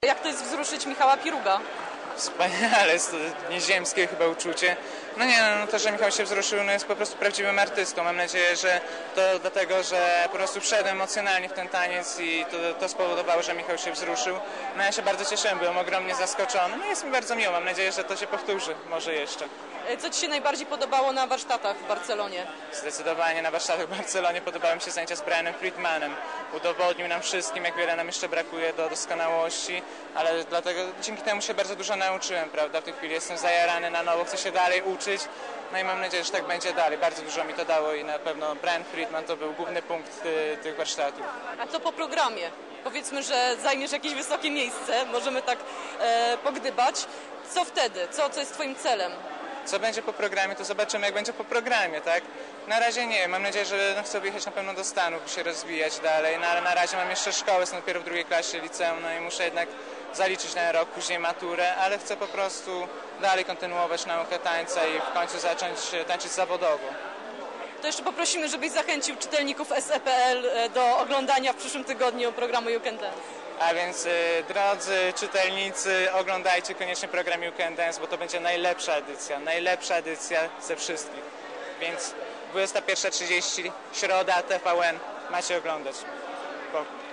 Jak to jest wzruszyć Michała Piruga? Wspaniale, jest to nieziemskie chyba uczucie. No to, że Michał się wzruszył, no jest po prostu prawdziwym artystą. Mam nadzieję, że to dlatego, że po prostu wszedłem emocjonalnie w ten taniec i to spowodowało, że Michał się wzruszył. No ja się bardzo cieszyłem, byłem ogromnie zaskoczony. No jest mi bardzo miło, mam nadzieję, że to się powtórzy, może jeszcze. Co Ci się najbardziej podobało na warsztatach w Barcelonie? Zdecydowanie na warsztatach w Barcelonie podobały mi się zajęcia z Brianem Friedmanem. Udowodnił nam wszystkim, jak wiele nam jeszcze brakuje do doskonałości, ale dlatego dzięki temu się bardzo dużo nauczyłem, prawda? W tej chwili jestem zajarany na nowo, chcę się dalej uczyć, no i mam nadzieję, że tak będzie dalej. Bardzo dużo mi to dało i na pewno Brian Friedman to był główny punkt tych warsztatów. A co po programie? Powiedzmy, że zajmiesz jakieś wysokie miejsce, możemy tak pogdybać. Co wtedy? Co jest Twoim celem? Co będzie po programie, to zobaczymy, jak będzie po programie, tak? Na razie nie, mam nadzieję, że chcę wyjechać na pewno do Stanów, się rozwijać dalej, no ale na razie mam jeszcze szkołę, jestem dopiero w drugiej klasie liceum, no i muszę jednak zaliczyć ten rok, później maturę, ale chcę po prostu dalej kontynuować naukę tańca i w końcu zacząć tańczyć zawodowo. To jeszcze poprosimy, żebyś zachęcił czytelników SE.pl do oglądania w przyszłym tygodniu programu You Can Dance. A więc drodzy czytelnicy, oglądajcie koniecznie program You Can Dance, bo to będzie najlepsza edycja ze wszystkich. Więc 21:30, środa, TVN, macie oglądać.